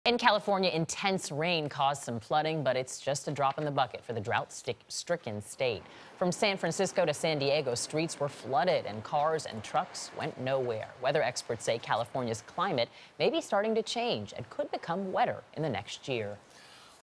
In California, intense rain caused some flooding, but it's just a drop in the bucket for the drought-stricken state. From San Francisco to San Diego, streets were flooded and cars and trucks went nowhere. Weather experts say California's climate may be starting to change and could become wetter in the next year.